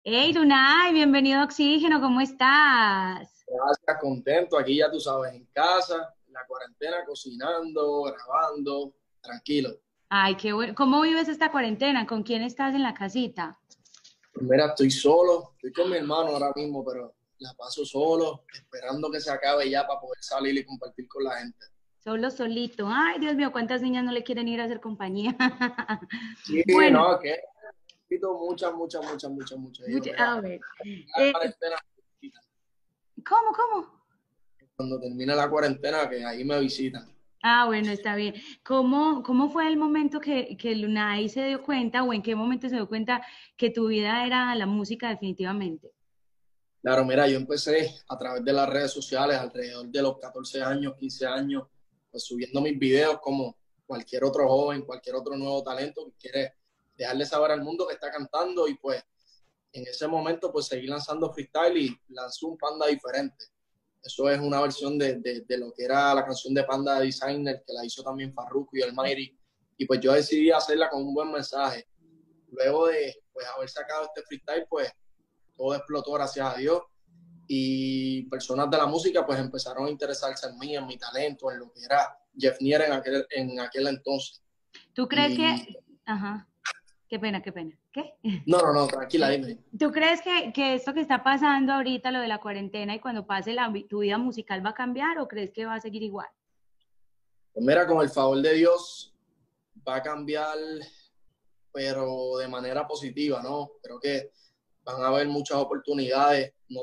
Hey, Lunay, bienvenido a Oxígeno, ¿cómo estás? Gracias, contento. Aquí ya tú sabes, en casa, en la cuarentena, cocinando, grabando, tranquilo. Ay, qué bueno. ¿Cómo vives esta cuarentena? ¿Con quién estás en la casita? Pues mira, estoy solo, estoy con mi hermano ahora mismo, pero la paso solo, esperando que se acabe ya para poder salir y compartir con la gente. Solo, solito. Ay, Dios mío, ¿cuántas niñas no le quieren ir a hacer compañía? Sí, Bueno, no, que necesito muchas. Digo, mira, a ver. la eh, cuarentena, ¿cómo? cuando termine la cuarentena, que ahí me visitan. Ah, bueno, está bien. ¿Cómo fue el momento que Lunay se dio cuenta o en qué momento se dio cuenta que tu vida era la música definitivamente? Claro, mira, yo empecé a través de las redes sociales alrededor de los 14 años, 15 años, pues subiendo mis videos como cualquier otro joven, cualquier otro nuevo talento que quiere dejarle saber al mundo que está cantando y pues en ese momento pues seguí lanzando freestyle y lanzó un Panda diferente. Eso es una versión de lo que era la canción de Panda Designer que la hizo también Farruko y el Mayri y pues yo decidí hacerla con un buen mensaje. Luego de pues haber sacado este freestyle pues todo explotó gracias a Dios y personas de la música pues empezaron a interesarse en mí, en mi talento, en lo que era Jeff Nier en aquel entonces. ¿Tú crees que... Y Ajá, qué pena, qué pena. ¿Qué? no, tranquila, dime. ¿Tú crees que esto que está pasando ahorita, lo de la cuarentena y cuando pase tu vida musical va a cambiar o crees que va a seguir igual? Pues mira, con el favor de Dios va a cambiar, pero de manera positiva, ¿no? Creo que van a haber muchas oportunidades, no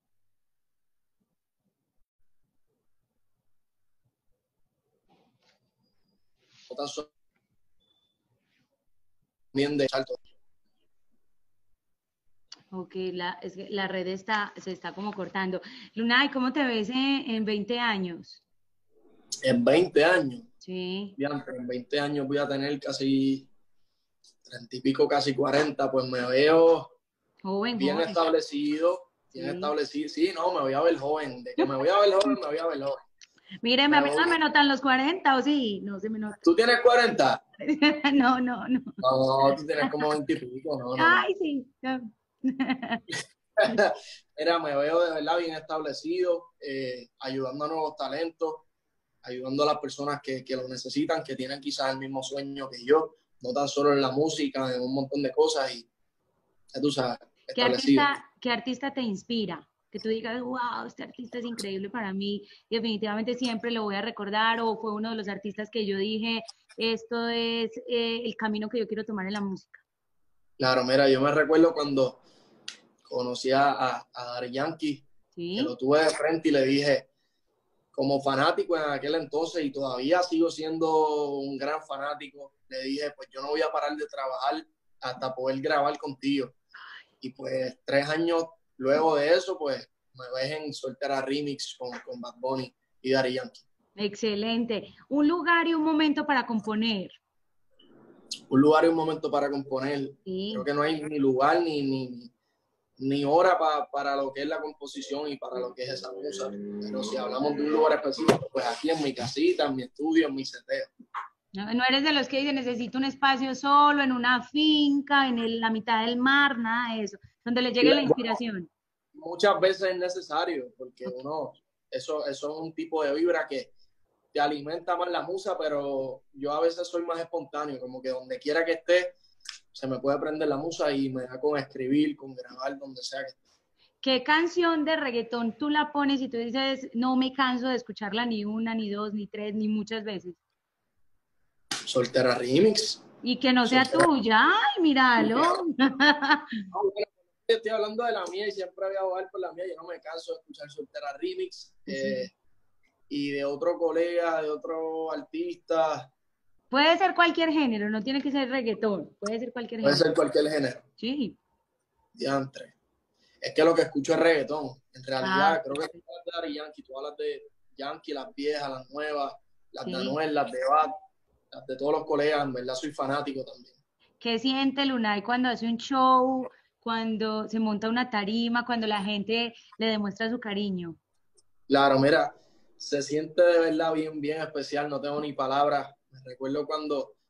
tan solo bien de salto. Ok, es que la red se está como cortando. Luna, ¿y cómo te ves en 20 años? En 20 años, Sí, ya, en 20 años voy a tener casi 30 y pico, casi 40, pues me veo joven, bien joven. establecido, bien Sí. establecido. Sí, no, me voy a ver joven. De que me voy a ver joven, me voy a ver joven. Míreme, a Me mí no voy... me notan los 40 o sí, no se me nota. ¿Tú tienes 40? No. No, tú tienes como 20 y pico, no. Ay, sí. Mira, me veo de verdad bien establecido, ayudando a nuevos talentos, ayudando a las personas que lo necesitan, que tienen quizás el mismo sueño que yo, no tan solo en la música, en un montón de cosas y ya tú sabes, establecido. Qué artista te inspira? Que tú digas, wow, este artista es increíble para mí y definitivamente siempre lo voy a recordar o fue uno de los artistas que yo dije, esto es el camino que yo quiero tomar en la música. Claro, mira, yo me recuerdo cuando conocí a Daddy Yankee, que lo ¿Sí? tuve de frente y le dije, como fanático en aquel entonces y todavía sigo siendo un gran fanático, le dije, pues yo no voy a parar de trabajar hasta poder grabar contigo. Y pues 3 años luego de eso, pues me ves en Soltera Remix con Bad Bunny y Daddy Yankee. Excelente. Un lugar y un momento para componer. Un lugar y un momento para componer. Creo Sí. que no hay ni lugar ni hora para lo que es la composición y para lo que es esa musa. Pero si hablamos de un lugar específico, pues aquí en mi casita, en mi estudio, en mi seteo. No eres de los que dicen necesito un espacio solo, en una finca, la mitad del mar, nada de eso, donde le llegue la Bueno, inspiración. muchas veces es necesario, porque Ok. eso es un tipo de vibra que te alimenta más la musa, pero yo a veces soy más espontáneo, como que donde quiera que esté, se me puede prender la musa y me da con escribir, con grabar, donde sea que esté. ¿Qué canción de reggaetón tú la pones y tú dices, no me canso de escucharla ni una, ni dos, ni tres, ni muchas veces? Soltera Remix, Y que no sea Soltera. tuya, ay, míralo. No, bueno, estoy hablando de la mía y siempre voy a abogar por la mía, yo no me canso de escuchar Soltera Remix Sí. y de otro colega, de otro artista, Puede ser cualquier género, no tiene que ser reggaetón, puede ser cualquier puede género. ser cualquier género, Sí. diantre. Es que lo que escucho es reggaetón. En Ah, realidad, creo que tú perfecto. hablas de Daddy Yankee, tú hablas de Yankee, las viejas, las nuevas, las de Sí. Anuel, las de Bad, las de todos los colegas, en verdad soy fanático también. ¿Qué siente Lunay cuando hace un show, cuando se monta una tarima, cuando la gente le demuestra su cariño? Claro, mira, se siente de verdad bien especial, no tengo ni palabras. Me recuerdo cuando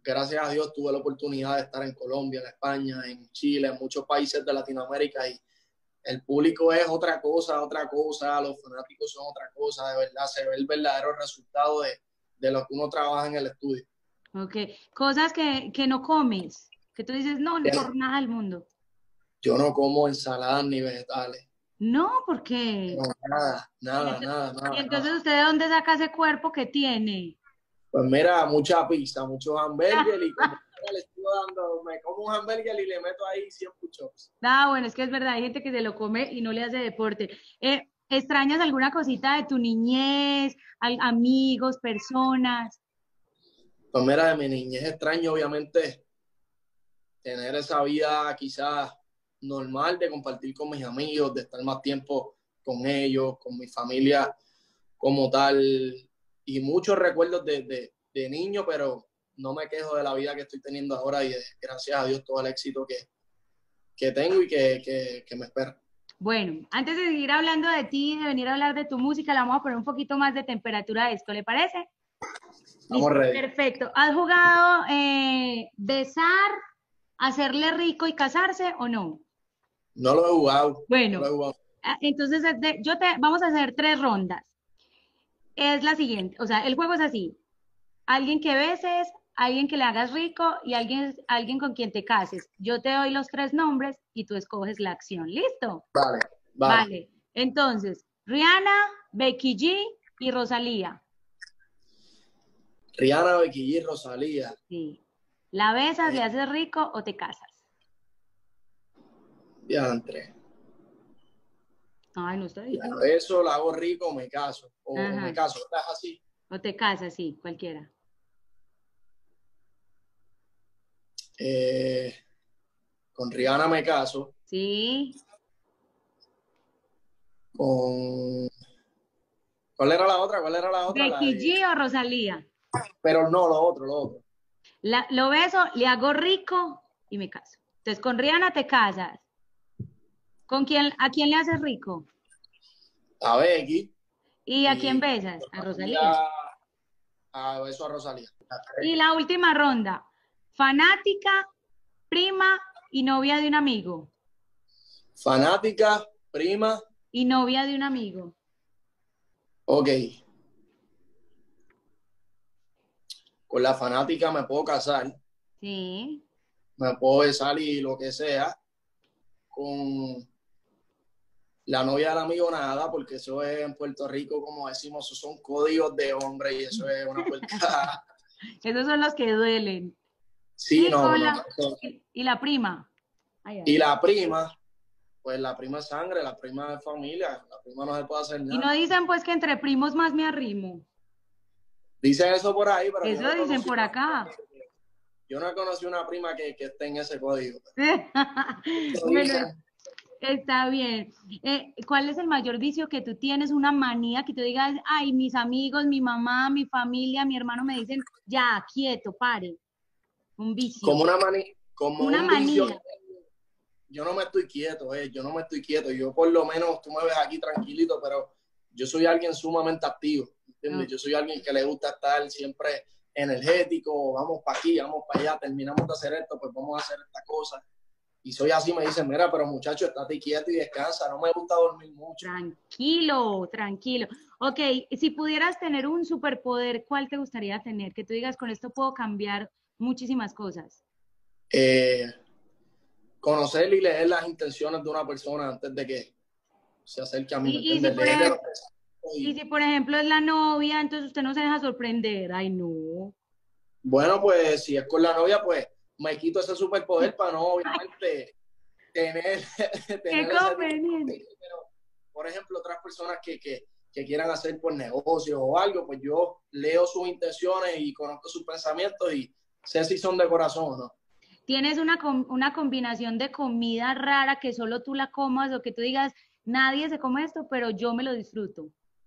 gracias a Dios tuve la oportunidad de estar en Colombia, en España, en Chile, en muchos países de Latinoamérica y el público es otra cosa, los fanáticos son otra cosa, de verdad, se ve el verdadero resultado de lo que uno trabaja en el estudio. Ok. Cosas que no comes, que tú dices, no, por nada del mundo. Yo no como ensaladas ni vegetales. No, ¿por qué? No, nada. Y entonces, ¿usted de dónde saca ese cuerpo que tiene? Pues mira, mucha pizza, muchos hamburgues y como le estoy dando, me como un hamburger y le meto ahí 100 push-ups. Ah, bueno, es que es verdad, hay gente que se lo come y no le hace deporte. ¿Extrañas alguna cosita de tu niñez, amigos, personas? Pues mira, de mi niñez extraño, obviamente, tener esa vida quizás normal de compartir con mis amigos, de estar más tiempo con ellos, con mi familia como tal, y muchos recuerdos de niño, pero no me quejo de la vida que estoy teniendo ahora y gracias a Dios todo el éxito que tengo y que me espera. Bueno, antes de seguir hablando de ti, de venir a hablar de tu música, le vamos a poner un poquito más de temperatura a esto, ¿le parece? Estamos Listo, ready. perfecto. ¿Has jugado besar, hacerle rico y casarse o no? No lo he jugado, no lo Bueno, he jugado. entonces vamos a hacer 3 rondas. Es la siguiente, o sea, el juego es así. Alguien que beses, alguien que le hagas rico y alguien con quien te cases. Yo te doy los 3 nombres y tú escoges la acción. ¿Listo? Vale, vale. Vale. Entonces, Rihanna, Becky G y Rosalía. Rihanna, Becky G, Rosalía. Sí. ¿La besas, Eh, le haces rico o te casas? Diantre. Ay, no está Ya, difícil. eso la hago rico, me caso. O me Ajá. caso, ¿estás así? O te casas, sí, cualquiera. Eh, con Rihanna me caso. Sí. Con... ¿Cuál era la otra? ¿Cuál era la otra? La Becky de... G o Rosalía. Pero no, lo otro, lo otro. Lo beso, le hago rico y me caso. Entonces, con Rihanna te casas. ¿A quién le haces rico? A Becky ¿Y a quién y besas? A Rosalía. Rosalía, a beso a Rosalía. Y la última ronda. Fanática, prima y novia de un amigo. Fanática, prima, Y novia de un amigo. ok. Con la fanática me puedo casar, Sí. me puedo besar y lo que sea. Con la novia del amigo nada, porque eso es en Puerto Rico, como decimos, esos son códigos de hombre y eso es una puerta. Esos son los que duelen. Sí, Y no, con no. la, y la prima. Ay, Y ay. la prima, pues la prima es sangre, la prima es familia, la prima no se puede hacer Y no nada. dicen pues que entre primos más me arrimo. Dicen eso por ahí, pero Eso dicen por acá. yo no he conocido una prima que esté en ese código. Lo Bueno, dicen. está bien. ¿Cuál es el mayor vicio que tú tienes? Una manía que tú digas, ay, mis amigos, mi mamá, mi familia, mi hermano me dicen, ya, quieto, pare. Un vicio. Como Una un vicio. manía. Yo no me estoy quieto, yo no me estoy quieto. Yo por lo menos, tú me ves aquí tranquilito, pero yo soy alguien sumamente activo, ¿entiendes? Ok. Yo soy alguien que le gusta estar siempre energético, vamos para aquí, vamos para allá, terminamos de hacer esto, pues vamos a hacer esta cosa. Y soy así, me dicen, mira, pero muchacho, estate quieto y descansa, no me gusta dormir mucho. Tranquilo, tranquilo. Ok, si pudieras tener un superpoder, ¿cuál te gustaría tener? Que tú digas, con esto puedo cambiar muchísimas cosas. Eh, Conocer y leer las intenciones de una persona antes de que se acerque a mí, ¿me Y, y si entiendes? por Leerle ejemplo, los pensamientos y y, si por ejemplo es la novia, entonces usted no se deja sorprender. Ay, no. bueno, pues si es con la novia, pues me quito ese superpoder para no, obviamente, tener, Qué tener ese tipo de... conveniente. Pero, por ejemplo, otras personas que quieran hacer por negocio o algo, pues yo leo sus intenciones y conozco sus pensamientos y sé si son de corazón o no. Tienes una combinación de comida rara que solo tú la comas o que tú digas, nadie se come esto, pero yo me lo disfruto.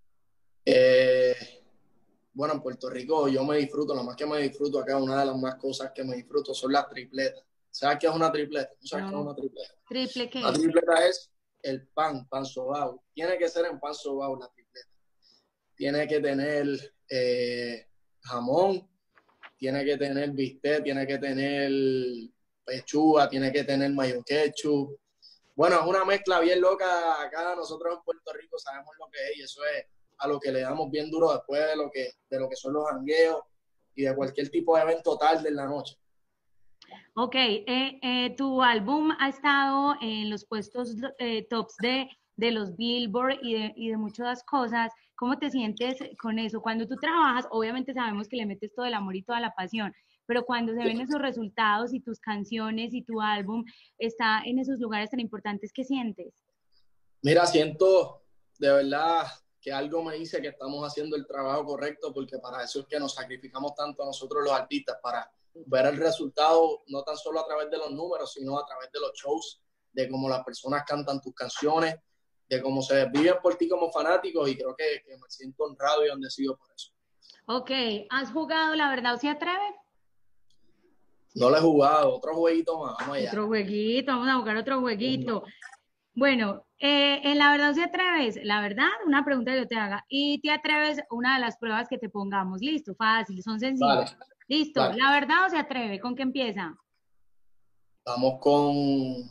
Eh, bueno, en Puerto Rico yo me disfruto, lo más que me disfruto acá, una de las más cosas que me disfruto son las tripletas. ¿Sabes qué es una tripleta? ¿Tú sabes qué es No, una tripleta? ¿triple La qué? tripleta es el pan sobao. Tiene que ser en pan sobao la tripleta. Tiene que tener jamón, tiene que tener bistec, tiene que tener pechuga, tiene que tener mayo ketchup. Bueno, es una mezcla bien loca. Acá nosotros en Puerto Rico sabemos lo que es y eso es a lo que le damos bien duro después de lo que son los jangueos y de cualquier tipo de evento tarde en la noche. Ok, tu álbum ha estado en los puestos tops de los Billboard y de muchas cosas. ¿Cómo te sientes con eso? Cuando tú trabajas, obviamente sabemos que le metes todo el amor y toda la pasión, pero cuando se ven esos resultados y tus canciones y tu álbum está en esos lugares tan importantes, ¿qué sientes? Mira, siento de verdad que algo me dice que estamos haciendo el trabajo correcto porque para eso es que nos sacrificamos tanto nosotros los artistas, para ver el resultado no tan solo a través de los números, sino a través de los shows, de cómo las personas cantan tus canciones, de cómo se viven por ti como fanáticos y creo que me siento honrado y bendecido por eso. Ok, ¿has jugado La Verdad o Se Atreve? No lo he jugado, otro jueguito más, vamos allá. Otro jueguito, vamos a jugar otro jueguito. Bueno, en La Verdad o Se Atreves, la verdad, una pregunta que yo te haga, y te atreves a una de las pruebas que te pongamos. Listo, fácil, son Vale, sencillas. Listo, vale. ¿La Verdad o Se Atreve? ¿Con qué empieza? Vamos con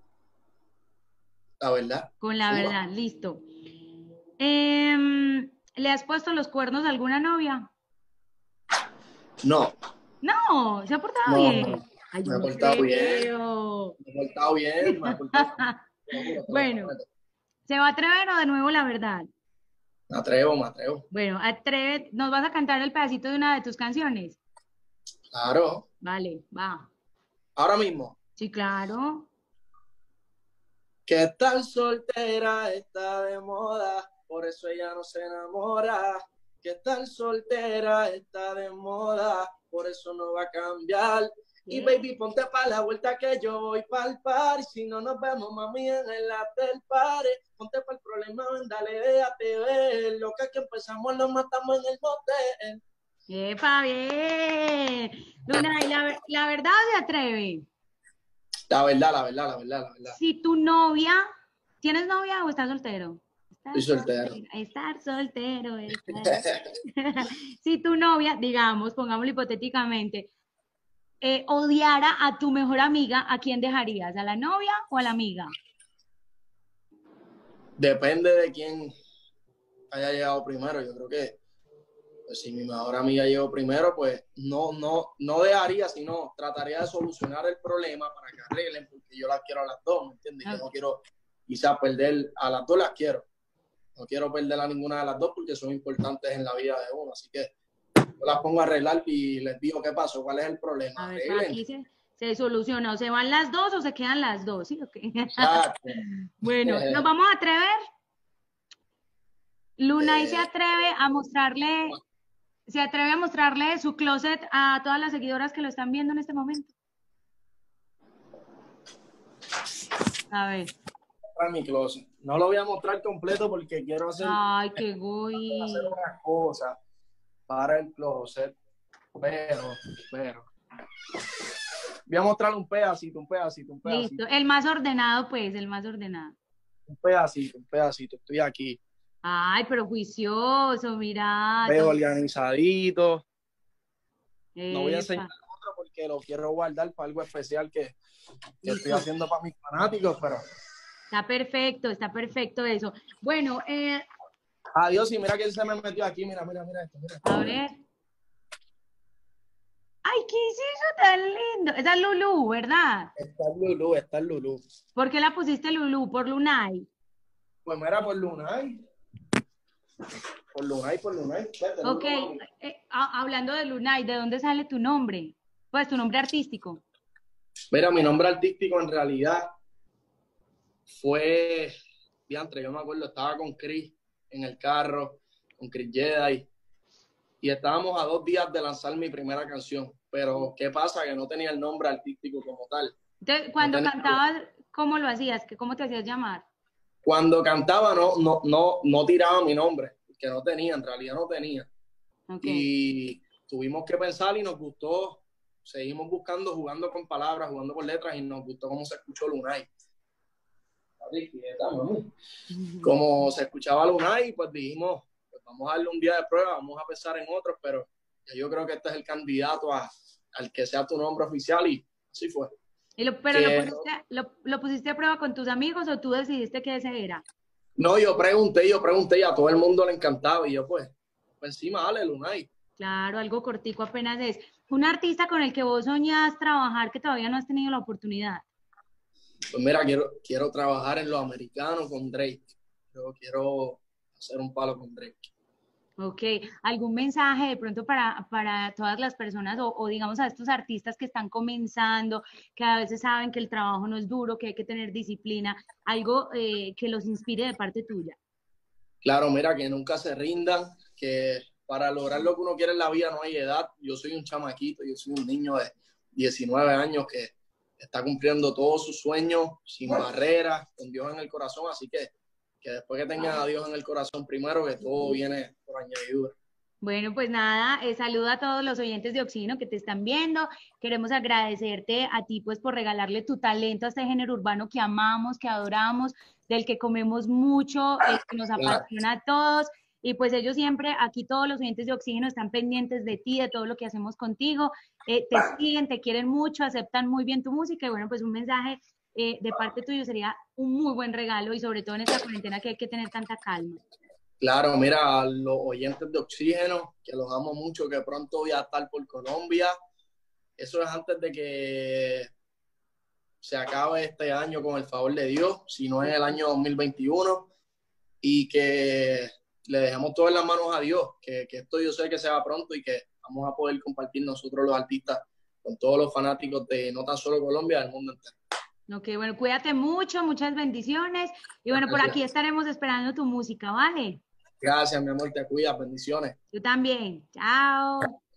la verdad. Con La Zumba. Verdad, listo. ¿Le has puesto los cuernos a alguna novia? No, No, se ha portado no, no, bien. Ay, yo me he no portado bien, creo. me he portado bien, me he portado bien, te lo Bueno, prometo. ¿se va a atrever o de nuevo La Verdad? Me atrevo, me atrevo. Bueno, atreve, ¿nos vas a cantar el pedacito de una de tus canciones? Claro, Vale, va. ahora mismo. Sí, claro. Que tal soltera está de moda, por eso ella no se enamora. Que tal soltera está de moda, por eso no va a cambiar. Y ¿Qué? baby, ponte pa' la vuelta que yo voy pa'l par. Si no nos vemos, mami, en el after party. Ponte pa' el problema, ven, dale, déjate ver. Lo que empezamos lo matamos en el motel. ¡Epa, bien! Luna, ¿y la verdad se atreve? La verdad, la verdad, la verdad, la verdad. Si tu novia, ¿tienes novia o estás soltero? Estoy Estar soltero. soltero, estar soltero, estar... Si tu novia, digamos, pongámoslo hipotéticamente, odiara a tu mejor amiga, ¿a quién dejarías? ¿A la novia o a la amiga? Depende de quién haya llegado primero. Yo creo que pues, si mi mejor amiga llegó primero, pues no dejaría, sino trataría de solucionar el problema para que arreglen, porque yo las quiero a las dos, ¿me entiendes? Yo no quiero quizás perder, a las dos las quiero. No quiero perder a ninguna de las dos porque son importantes en la vida de uno. Así que yo las pongo a arreglar y les digo qué pasó, cuál es el problema. A ver, Arreglen. aquí se soluciona, o se van las dos o se quedan las dos, ¿sí? Okay. Exacto. Bueno, nos vamos a atrever. Lunay Eh, se atreve a mostrarle su closet a todas las seguidoras que lo están viendo en este momento. A ver. para mi closet. No lo voy a mostrar completo porque quiero Ay, qué hacer goy. unas cosas para el closet. Pero. Voy a mostrar un pedacito, un pedacito, un Listo. pedacito. El más ordenado, pues, el más ordenado. Un pedacito, un pedacito. Estoy aquí. Ay, pero juicioso, mira. Veo organizadito. No voy a enseñar Epa. otro porque lo quiero guardar para algo especial que estoy haciendo para mis fanáticos, pero. Está perfecto eso. Bueno, Adiós, y mira quién se me metió aquí. Mira, mira, mira esto. Mira. a ver. Ay, ¿qué es eso tan lindo? Esa es Lulu, ¿verdad? Está el Lulú, está el Lulú. ¿Por qué la pusiste Lulu? Por Lunay. Pues mira, por Lunay. Por Lunay, por Lunay. Vete, Ok, Lulú, hablando de Lunay, ¿de dónde sale tu nombre? Pues tu nombre artístico. mira, mi nombre artístico en realidad fue, diantre, yo me acuerdo, estaba con Chris en el carro, con Chris Jedi, y estábamos a 2 días de lanzar mi primera canción, pero ¿qué pasa? Que no tenía el nombre artístico como tal. Entonces, No cuando tenía... cantabas, ¿cómo lo hacías? ¿Cómo te hacías llamar? Cuando cantaba no tiraba mi nombre, que no tenía, en realidad no tenía. Ok. Y tuvimos que pensar y nos gustó, seguimos buscando, jugando con palabras, jugando con letras, y nos gustó cómo se escuchó Lunay. Como se escuchaba Lunay, pues dijimos, pues vamos a darle un día de prueba, vamos a pensar en otros, pero yo creo que este es el candidato al que sea tu nombre oficial y así fue. Pero lo pusiste a prueba con tus amigos o tú decidiste que ese era? No, yo pregunté y a todo el mundo le encantaba y yo pues encima, dale, Lunay. Claro, algo cortico apenas es. Un artista con el que vos soñás trabajar que todavía no has tenido la oportunidad. Pues mira, quiero trabajar en lo americano con Drake. Yo quiero hacer un palo con Drake. Ok, ¿algún mensaje de pronto para todas las personas o digamos a estos artistas que están comenzando, que a veces saben que el trabajo no es duro, que hay que tener disciplina, algo que los inspire de parte tuya? Claro, mira, que nunca se rindan, que para lograr lo que uno quiere en la vida no hay edad. Yo soy un chamaquito, yo soy un niño de 19 años que está cumpliendo todos sus sueños sin barreras, con Dios en el corazón, así que después que tengan a Dios en el corazón primero, que todo viene por añadidura. Bueno, pues nada, saludo a todos los oyentes de Oxígeno que te están viendo. Queremos agradecerte a ti pues por regalarle tu talento a este género urbano que amamos, que adoramos, del que comemos mucho, que nos Claro, apasiona a todos. Y pues ellos siempre, aquí todos los oyentes de Oxígeno están pendientes de ti, de todo lo que hacemos contigo. Te siguen, te quieren mucho, aceptan muy bien tu música. Y bueno, pues un mensaje de parte tuyo sería un muy buen regalo y sobre todo en esta cuarentena que hay que tener tanta calma. claro, mira, a los oyentes de Oxígeno, que los amo mucho, que pronto voy a estar por Colombia. Eso es antes de que se acabe este año con el favor de Dios, si no es el año 2021, y que le dejemos todo en las manos a Dios, que esto yo sé que se va pronto y que vamos a poder compartir nosotros los artistas con todos los fanáticos de no tan solo Colombia, del mundo entero. Ok, bueno, cuídate mucho, muchas bendiciones. Y bueno, por aquí estaremos esperando tu música, ¿vale? Gracias, mi amor, te cuidas, bendiciones. Yo también. Chao.